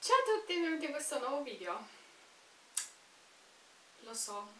Ciao a tutti e benvenuti in questo nuovo video. Lo so,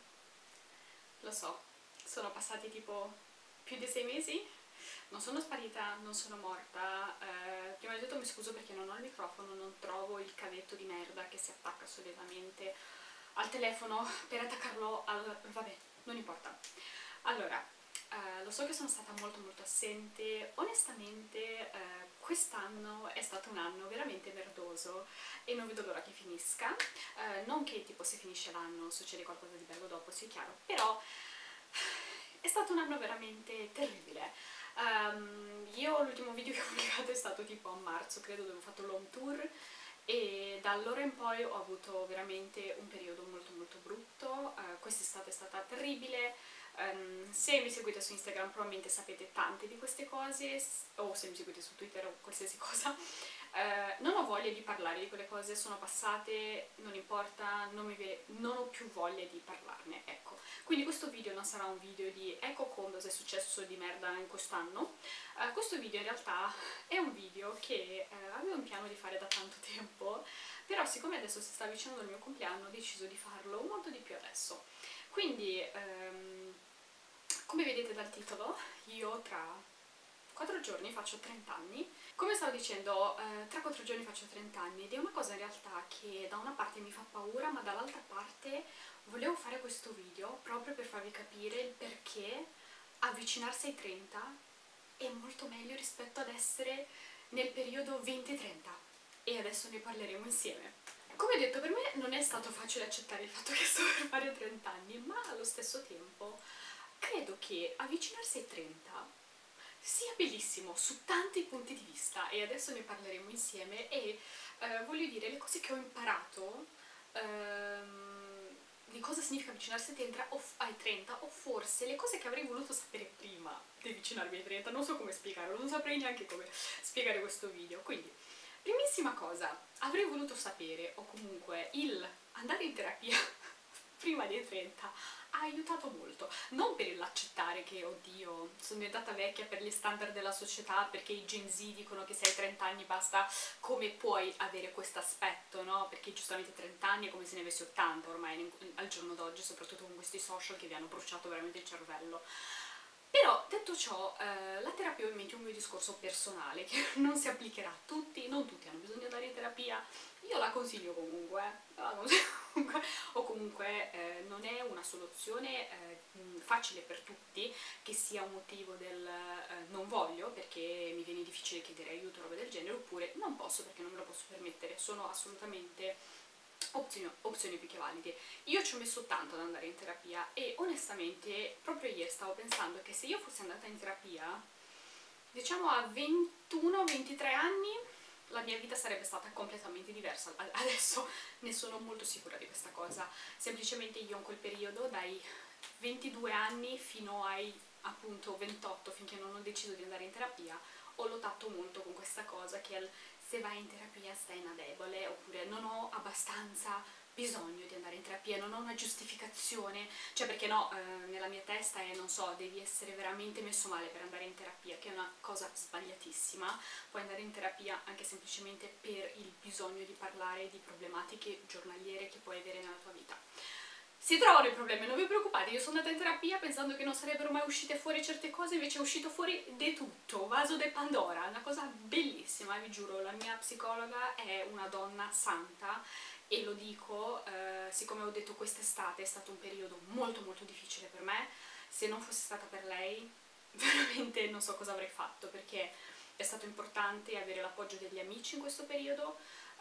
sono passati tipo più di 6 mesi. Non sono sparita, non sono morta. Prima di tutto mi scuso perché non ho il microfono, non trovo il cavetto di merda che si attacca solitamente al telefono per attaccarlo al... vabbè, non importa. Allora, lo so che sono stata molto assente. Onestamente quest'anno è stato un anno veramente merdoso e non vedo l'ora che finisca. Non che tipo se finisce l'anno succede qualcosa di bello dopo, sia chiaro, però è stato un anno veramente terribile. Io l'ultimo video che ho pubblicato è stato tipo a marzo, credo, dove ho fatto l'home tour, e da allora in poi ho avuto veramente un periodo molto brutto. Quest'estate è stata terribile. Se mi seguite su Instagram probabilmente sapete tante di queste cose, o se mi seguite su Twitter o qualsiasi cosa. Non ho voglia di parlare di quelle cose, sono passate, non importa, non ho più voglia di parlarne, ecco. Quindi questo video non sarà un video di ecco cosa è successo di merda in quest'anno. Questo video in realtà è un video che avevo in piano di fare da tanto tempo, però siccome adesso si sta avvicinando il mio compleanno ho deciso di farlo molto di più adesso. Quindi, come vedete dal titolo, io tra 4 giorni faccio 30 anni. Come stavo dicendo, tra 4 giorni faccio 30 anni ed è una cosa in realtà che da una parte mi fa paura, ma dall'altra parte volevo fare questo video proprio per farvi capire il perché avvicinarsi ai 30 è molto meglio rispetto ad essere nel periodo 20-30, e adesso ne parleremo insieme. Come detto, per me non è stato facile accettare il fatto che sto per fare 30 anni, ma allo stesso tempo credo che avvicinarsi ai 30 sia bellissimo su tanti punti di vista, e adesso ne parleremo insieme. E voglio dire, le cose che ho imparato di cosa significa avvicinarsi ai 30, o forse le cose che avrei voluto sapere prima di avvicinarmi ai 30, non so come spiegarlo, non saprei neanche come spiegare questo video. Quindi, primissima cosa, avrei voluto sapere, o comunque il andare in terapia prima dei 30 ha aiutato molto, non per l'accettare che, oddio, sono diventata vecchia per gli standard della società, perché i Gen Z dicono che se hai 30 anni basta, come puoi avere questo aspetto, no? Perché giustamente 30 anni è come se ne avessi 80 ormai al giorno d'oggi, soprattutto con questi social che vi hanno bruciato veramente il cervello. Però, detto ciò, la terapia ovviamente è un mio discorso personale, che non si applicherà a tutti, non tutti hanno bisogno di andare in terapia, io la consiglio comunque, o comunque non è una soluzione facile per tutti, che sia un motivo del non voglio perché mi viene difficile chiedere aiuto o roba del genere, oppure non posso perché non me lo posso permettere. Sono assolutamente opzioni più che valide. Io ci ho messo tanto ad andare in terapia e onestamente proprio ieri stavo pensando che se io fossi andata in terapia, diciamo a 21-23 anni, la mia vita sarebbe stata completamente diversa. Adesso ne sono molto sicura di questa cosa. Semplicemente io in quel periodo, dai 22 anni fino ai appunto 28, finché non ho deciso di andare in terapia, ho lottato molto con questa cosa che se vai in terapia stai una debole, oppure non ho abbastanza bisogno di andare in terapia, non ho una giustificazione, cioè perché no, nella mia testa è, non so, devi essere veramente messo male per andare in terapia, che è una cosa sbagliatissima. Puoi andare in terapia anche semplicemente per il bisogno di parlare di problematiche giornaliere che puoi avere nella tua vita. Si trovano i problemi, non vi preoccupate, io sono andata in terapia pensando che non sarebbero mai uscite fuori certe cose, invece è uscito fuori di tutto, vaso de Pandora, una cosa bellissima, vi giuro. La mia psicologa è una donna santa, e lo dico, siccome ho detto quest'estate è stato un periodo molto difficile per me. Se non fosse stata per lei veramente non so cosa avrei fatto, perché è stato importante avere l'appoggio degli amici in questo periodo,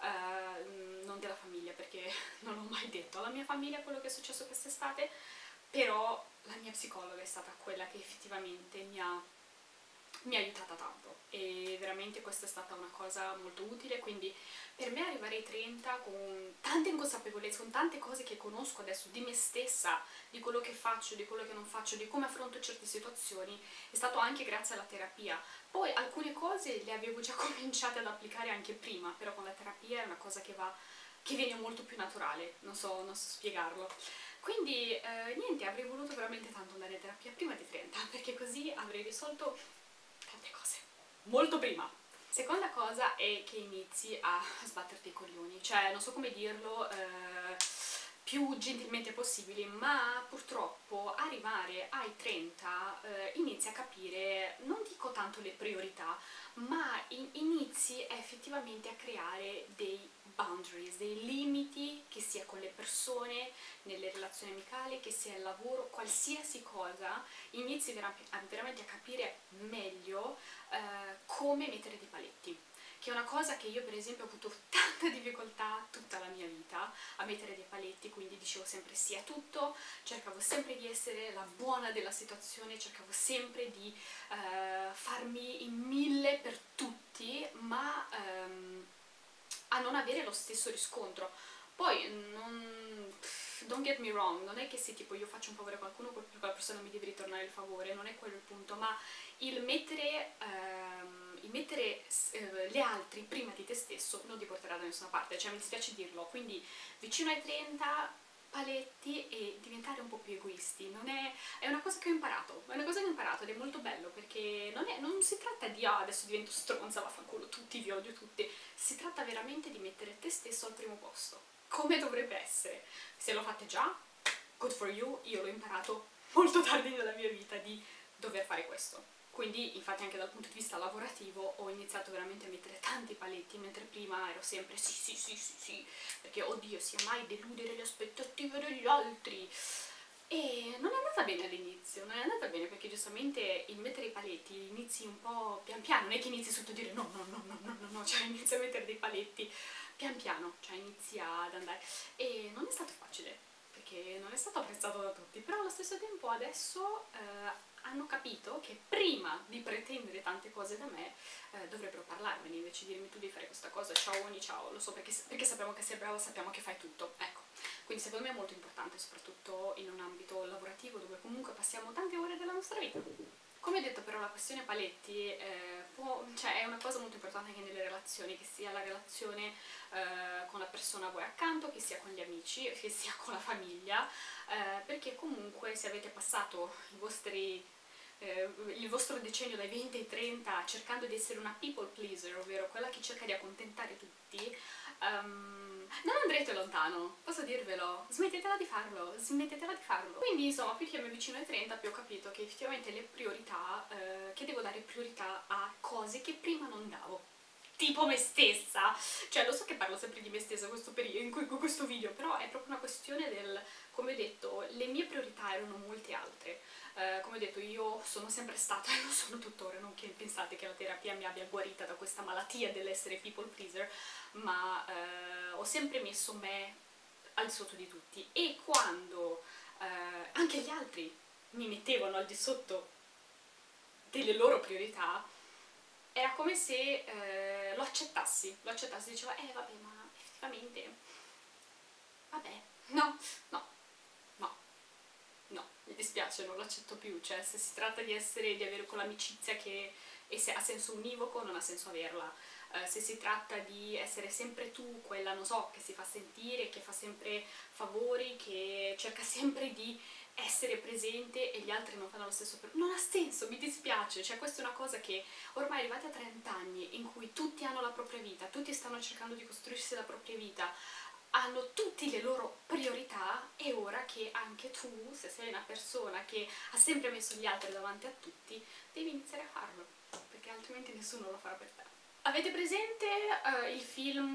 non della famiglia, perché non l'ho mai detto alla mia famiglia quello che è successo quest'estate, però la mia psicologa è stata quella che effettivamente mi ha aiutata tanto, e veramente questa è stata una cosa molto utile. Quindi per me arrivare ai 30 con tante inconsapevolezze, con tante cose che conosco adesso di me stessa, di quello che faccio, di quello che non faccio, di come affronto certe situazioni, è stato anche grazie alla terapia. Poi alcune cose le avevo già cominciate ad applicare anche prima, però con la terapia è una cosa che viene molto più naturale, non so spiegarlo. Quindi niente, avrei voluto veramente tanto andare in terapia prima di 30, perché così avrei risolto tante cose molto prima. Seconda cosa è che inizi a sbatterti i coglioni, cioè non so come dirlo più gentilmente possibile, ma purtroppo arrivare ai 30 inizi a capire, non dico tanto le priorità, ma inizi effettivamente a creare dei boundaries, dei limiti, che sia con le persone, nelle relazioni amicali, che sia il lavoro, qualsiasi cosa, inizi veramente a capire meglio come mettere dei paletti, che è una cosa che io per esempio ho avuto tanta difficoltà tutta la mia vita a mettere dei paletti, quindi dicevo sempre sì a tutto, cercavo sempre di essere la buona della situazione, cercavo sempre di farmi in mille per tutti, ma a non avere lo stesso riscontro. Poi don't get me wrong, non è che se tipo io faccio un favore a qualcuno, quella persona mi deve ritornare il favore, non è quello il punto, ma il mettere gli altri prima di te stesso non ti porterà da nessuna parte, cioè mi dispiace dirlo, quindi vicino ai 30 paletti e diventare un po' più egoisti, è una cosa che ho imparato, è una cosa che ho imparato ed è molto bello, perché non si tratta di adesso divento stronza, vaffanculo tutti, vi odio tutti, si tratta veramente di mettere te stesso al primo posto, come dovrebbe essere. Se lo fate già, good for you, io l'ho imparato molto tardi nella mia vita di dover fare questo. Quindi, infatti, anche dal punto di vista lavorativo ho iniziato veramente a mettere tanti paletti, mentre prima ero sempre sì, sì, sì, sì, sì, perché oddio, sia mai deludere le aspettative degli altri. E non è andata bene all'inizio, non è andata bene perché giustamente il mettere i paletti inizi un po' pian piano, non è che inizi subito a dire no, no, no, no, no, no, no, cioè inizi a mettere dei paletti pian piano, cioè inizi ad andare. E non è stato facile, perché non è stato apprezzato da tutti, però allo stesso tempo adesso hanno capito che prima di pretendere tante cose da me dovrebbero parlarmene, invece di dirmi tu devi fare questa cosa, ciao ogni ciao, lo so perché sappiamo che sei brava, sappiamo che fai tutto, ecco. Quindi secondo me è molto importante, soprattutto in un ambito lavorativo dove comunque passiamo tante ore della nostra vita. Come detto però la questione paletti cioè è una cosa molto importante anche nelle relazioni, che sia la relazione con la persona a voi accanto, che sia con gli amici, che sia con la famiglia, perché comunque se avete passato il vostro decennio dai 20 ai 30 cercando di essere una people pleaser, ovvero quella che cerca di accontentare tutti, non andrete lontano, posso dirvelo, smettetela di farlo, smettetela di farlo. Quindi insomma, più che mi avvicino ai 30 più ho capito che effettivamente le priorità, che devo dare priorità a cose che prima non davo, tipo me stessa, cioè lo so che parlo sempre di me stessa in questo video, però è proprio una questione del, come ho detto, le mie priorità erano molte altre. Come ho detto, io sono sempre stata e lo sono tuttora, non che pensate che la terapia mi abbia guarita da questa malattia dell'essere people pleaser, ma ho sempre messo me al di sotto di tutti, e quando anche gli altri mi mettevano al di sotto delle loro priorità, era come se lo accettassi, diceva vabbè, ma effettivamente, vabbè, no, no, no, no, mi dispiace, non lo accetto più, cioè se si tratta di avere quell'amicizia che se ha senso univoco non ha senso averla, se si tratta di essere sempre tu, quella, non so, che si fa sentire, che fa sempre favori, che cerca sempre di essere presente e gli altri non fanno lo stesso non ha senso, mi dispiace, cioè questa è una cosa che ormai arrivati a 30 anni in cui tutti hanno la propria vita, tutti stanno cercando di costruirsi la propria vita, hanno tutte le loro priorità, è ora che anche tu, se sei una persona che ha sempre messo gli altri davanti a tutti, devi iniziare a farlo, perché altrimenti nessuno lo farà per te. Avete presente il film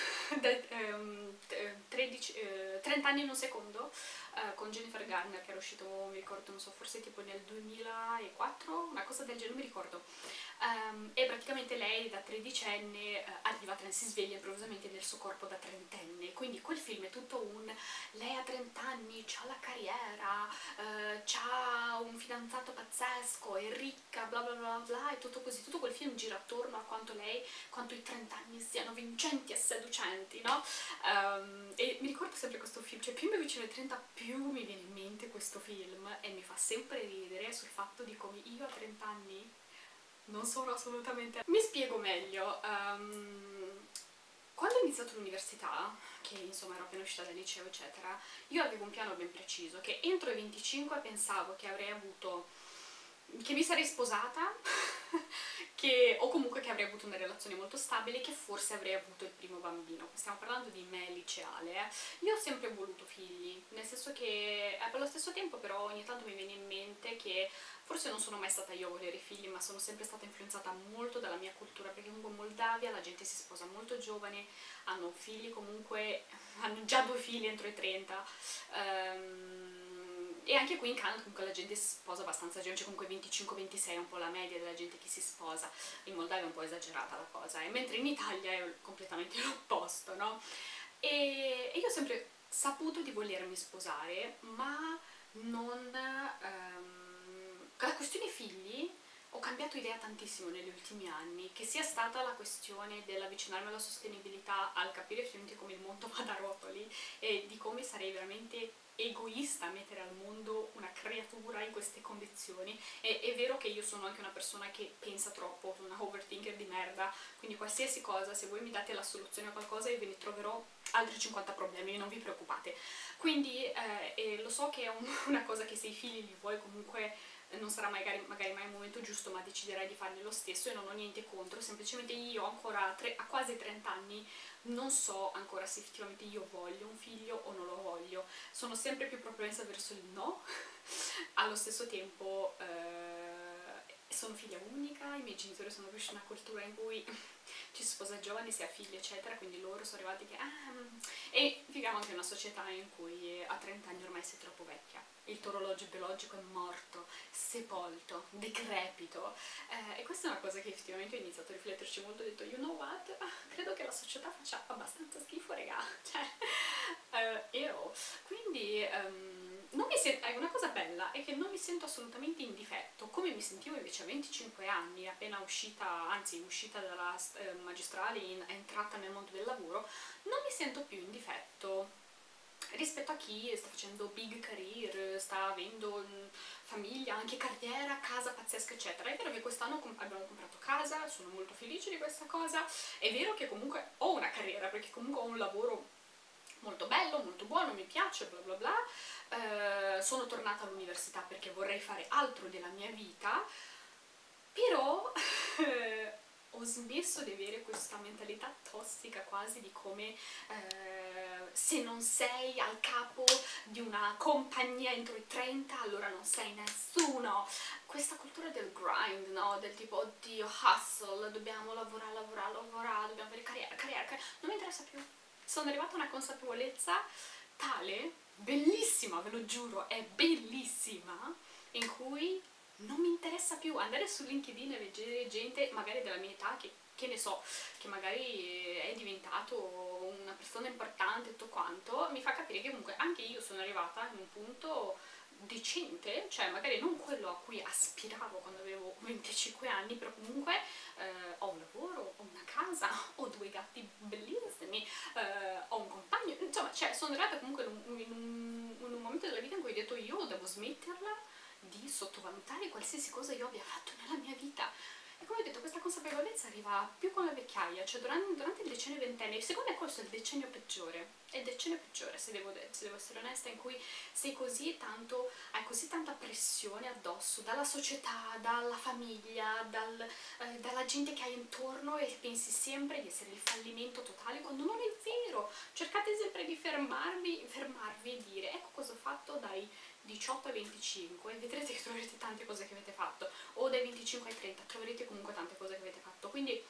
30 anni in un secondo? Con Jennifer Garner, che era uscito, mi ricordo, non so, forse tipo nel 2004, una cosa del genere, non mi ricordo. E praticamente lei da tredicenne si sveglia improvvisamente nel suo corpo da trentenne, quindi quel film è tutto lei ha 30 anni, ha la carriera, ha un fidanzato pazzesco, è ricca, bla bla bla bla, e tutto così, tutto quel film gira attorno a quanto i 30 anni siano vincenti e seducenti, no? E mi ricordo sempre questo film, cioè più mi avvicino ai 30 più mi viene in mente questo film e mi fa sempre ridere sul fatto di come io a 30 anni non sono assolutamente... Mi spiego meglio. Quando ho iniziato l'università, che insomma ero appena uscita dal liceo eccetera, io avevo un piano ben preciso, che entro i 25 pensavo che avrei avuto... che mi sarei sposata o comunque che avrei avuto una relazione molto stabile, che forse avrei avuto il primo bambino. Stiamo parlando di me liceale, eh. Io ho sempre voluto figli, nel senso che allo stesso tempo però ogni tanto mi viene in mente che forse non sono mai stata io a volere i figli, ma sono sempre stata influenzata molto dalla mia cultura, perché comunque in Moldavia la gente si sposa molto giovane, hanno figli comunque, hanno già 2 figli entro i 30, e anche qui in Canada comunque la gente si sposa abbastanza giovane, cioè comunque 25-26 è un po' la media della gente che si sposa. In Moldavia è un po' esagerata la cosa, mentre in Italia è completamente l'opposto, no? E io ho sempre saputo di volermi sposare, ma non... con la questione figli ho cambiato idea tantissimo negli ultimi anni, che sia stata la questione dell'avvicinarmi alla sostenibilità, al capire effettivamente come il mondo va da rotoli e di come sarei veramente egoista a mettere al mondo una creatura in queste condizioni. E è vero che io sono anche una persona che pensa troppo, sono una overthinker di merda, quindi qualsiasi cosa, se voi mi date la soluzione a qualcosa io ve ne troverò altri 50 problemi, non vi preoccupate. Quindi lo so che è una cosa che se i figli li vuoi comunque non sarà magari mai il momento giusto, ma deciderai di farli lo stesso e non ho niente contro, semplicemente io ancora a quasi 30 anni non so ancora se effettivamente io voglio un figlio o non lo voglio, sono sempre più propensa verso il no, allo stesso tempo sono figlia unica, i miei genitori sono cresciuti in una cultura in cui ci si sposa giovani, si ha figli eccetera, quindi loro sono arrivati che e viviamo anche in una società in cui a 30 anni ormai sei troppo vecchia, il tuo orologio biologico è morto, sepolto, decrepito, e questa è una cosa che effettivamente ho iniziato a rifletterci molto, ho detto you know what, credo che la società faccia abbastanza schifo raga, cioè quindi non mi sento, una cosa bella è che non mi sento assolutamente in difetto, come mi sentivo invece a 25 anni, appena uscita, anzi uscita dalla magistrale entrata nel mondo del lavoro, non mi sento più in difetto rispetto a chi sta facendo big career, sta avendo famiglia, anche carriera, casa pazzesca eccetera. È vero che quest'anno abbiamo comprato casa, sono molto felice di questa cosa, è vero che comunque ho una carriera, perché comunque ho un lavoro molto bello, molto buono, mi piace, bla bla bla, sono tornata all'università perché vorrei fare altro della mia vita, però ho smesso di avere questa mentalità tossica quasi di come se non sei al capo di una compagnia entro i 30 allora non sei nessuno, questa cultura del grind, no? Del tipo oddio hustle, dobbiamo lavorare, dobbiamo avere carriera, non mi interessa più, sono arrivata a una consapevolezza tale, bellissima, ve lo giuro, è bellissima, in cui non mi interessa più andare su LinkedIn e vedere gente magari della mia età che ne so, che magari è diventato una persona importante e tutto quanto, mi fa capire che comunque anche io sono arrivata in un punto decente, cioè magari non quello a cui aspiravo quando avevo 25 anni, però comunque ho un lavoro, ho una casa, ho 2 gatti bellissimi, ho un compagno, insomma, cioè sono arrivata comunque in un momento della vita in cui ho detto io devo smetterla di sottovalutare qualsiasi cosa io abbia fatto nella mia vita. E come ho detto, questa consapevolezza arriva più con la vecchiaia, cioè durante il decennio ventennio, secondo me questo è il decennio peggiore, è il decennio peggiore se devo essere onesta, in cui sei così tanto, hai così tanta pressione addosso dalla società, dalla famiglia, dalla gente che hai intorno e pensi sempre di essere il fallimento totale quando non è vero, cercate sempre di fermarvi e dire ecco cosa ho fatto dai 18 ai 25 e vedrete che troverete tante cose che avete fatto, o dai 25 ai 30 troverete comunque tante cose che avete fatto, quindi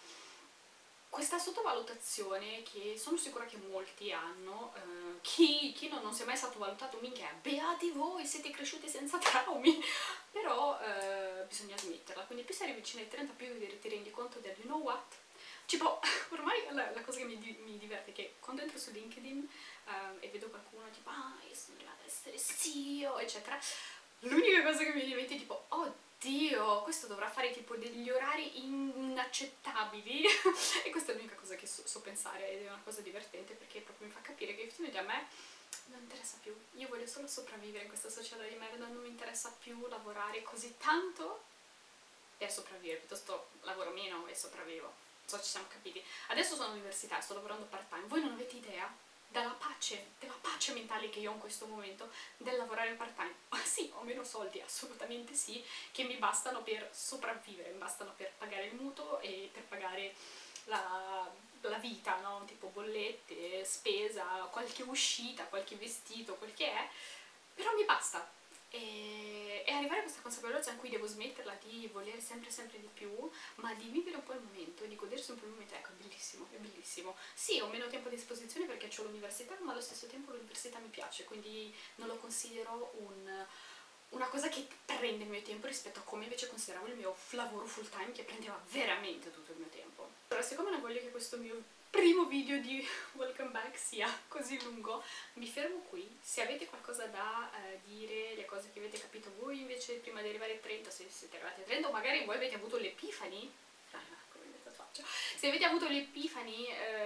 questa sottovalutazione che sono sicura che molti hanno, chi non si è mai sottovalutato minchia, beati voi, siete cresciuti senza traumi, però bisogna smetterla, quindi più si arriva vicino ai 30 più ti rendi conto del you know what, tipo ormai la cosa che mi diverte è che quando entro su LinkedIn e vedo qualcuno tipo io sono arrivata ad essere CEO eccetera, l'unica cosa che mi viene in mente è tipo oddio, questo dovrà fare tipo degli orari inaccettabili e questa è l'unica cosa che so pensare ed è una cosa divertente perché proprio mi fa capire che effettivamente a me non interessa più, io voglio solo sopravvivere in questa società di merda, non mi interessa più lavorare così tanto per sopravvivere, piuttosto lavoro meno e sopravvivo, so ci siamo capiti. Adesso sono all'università, sto lavorando part time, voi non avete idea della pace mentale che io ho in questo momento del lavorare part time. sì, ho meno soldi, assolutamente sì, che mi bastano per sopravvivere, mi bastano per pagare il mutuo e per pagare la vita, no? Tipo bollette, spesa, qualche uscita, qualche vestito, quel che è, però mi basta. E arrivare a questa consapevolezza in cui devo smetterla di volere sempre sempre di più, ma di vivere un po' il momento, di godersi un po' il momento, ecco, è bellissimo, è bellissimo. Sì, ho meno tempo a disposizione perché ho l'università, ma allo stesso tempo l'università mi piace, quindi non lo considero una cosa che prende il mio tempo rispetto a come invece consideravo il mio lavoro full time, che prendeva veramente tutto il mio tempo. Allora, siccome non voglio che questo mio primo video di Welcome Back sia così lungo, mi fermo qui. Se avete qualcosa da dire, le cose che avete capito voi invece prima di arrivare ai 30, se siete arrivati ai 30, o magari voi avete avuto l'epifani, come vedete faccio, se avete avuto l'epifani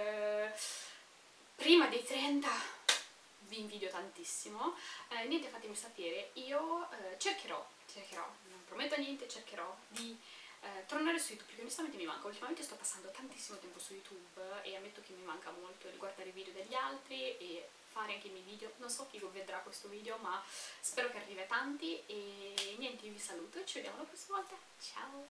prima dei 30, vi invidio tantissimo. Niente, fatemi sapere. Io cercherò, non prometto niente, cercherò di tornare su YouTube, perché onestamente mi manca. Ultimamente sto passando tantissimo tempo su YouTube e ammetto che mi manca molto di guardare i video degli altri e fare anche i miei video. Non so chi vedrà questo video, ma spero che arrivi a tanti. E niente, io vi saluto e ci vediamo la prossima volta. Ciao!